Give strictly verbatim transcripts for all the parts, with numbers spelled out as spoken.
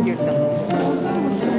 言ったの。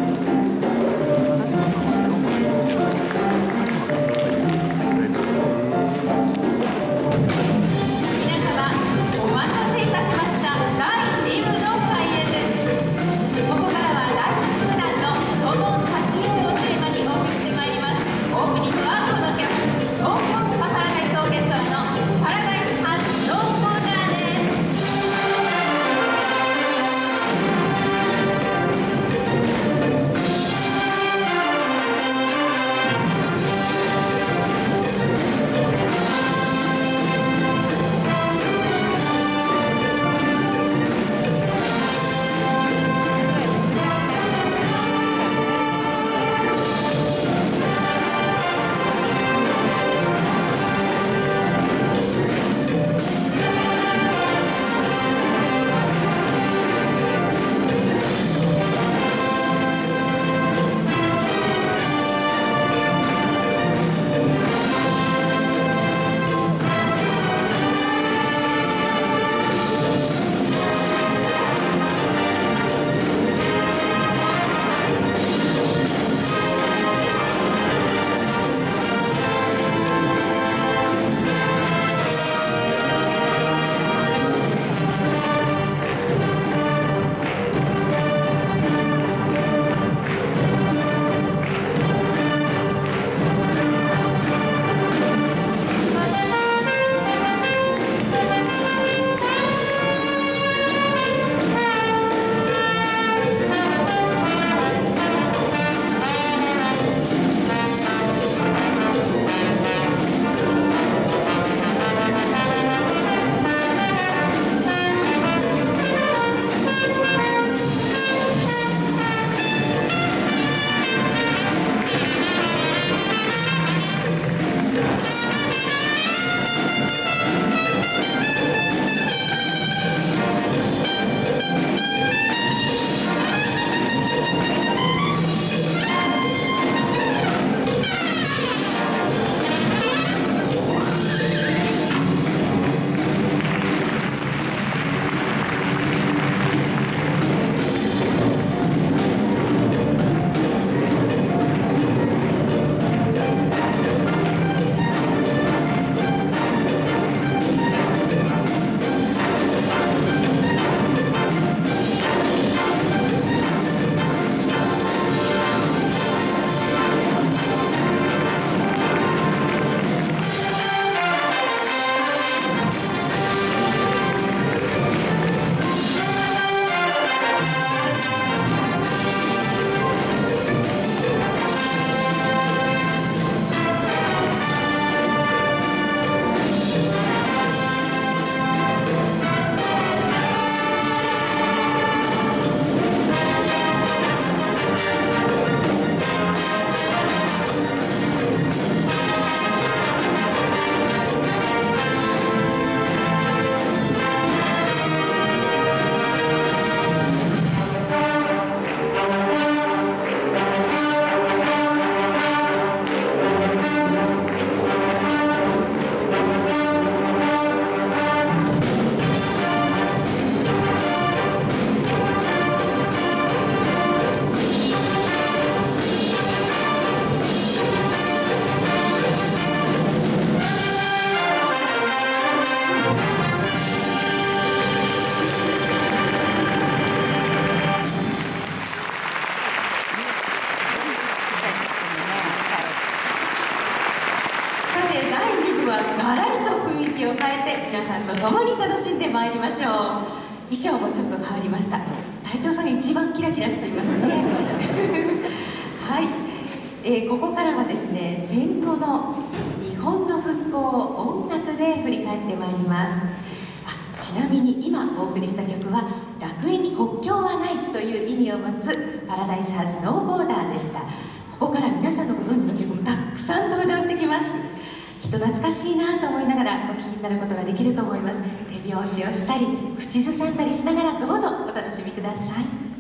でだいに部はガラリと雰囲気を変えて皆さんと共に楽しんでまいりましょう。衣装もちょっと変わりました。隊長さんが一番キラキラしていますねはい、えー、ここからはですね、戦後の日本の復興を音楽で振り返ってまいります。あ、ちなみに今お送りした曲は「楽園に国境はない」という意味を持つパラダイスハズノーボーダーでした。ここから皆さんのご存知の曲もたくさん登場してきます。きっと懐かしいなと思いながらお聴きになることができると思います。手拍子をしたり口ずさんだりしながらどうぞお楽しみください。